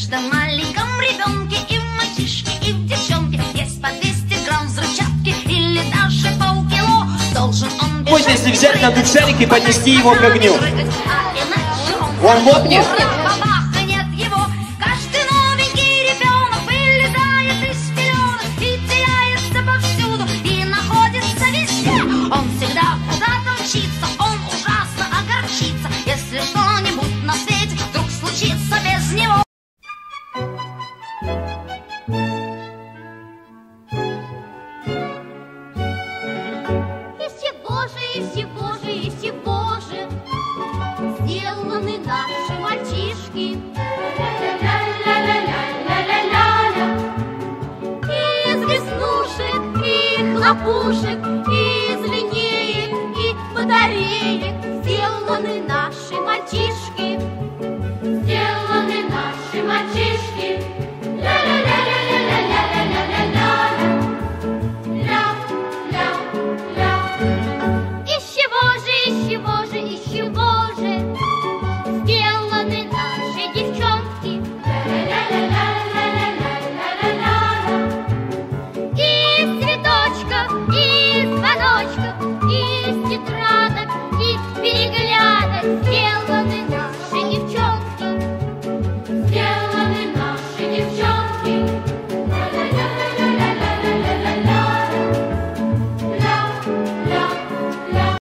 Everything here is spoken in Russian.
каждом маленьком ребенке и в мальчишке, и в девчонке есть по 200 грамм взрывчатки или даже полкило. Должен он бежать. Можно, если взять на шарик и поднести его к огню. Он лопнет? Бабахнет его. Каждый новенький ребенок вылезает из пеленок и теряется повсюду, и находится везде. Он всегда куда-то мчится, он ужасно огорчится, если что-нибудь на свете вдруг случится без него. И сего же сделаны наши мальчишки. Из веснушек и хлопушек, из линеек и батареек сделаны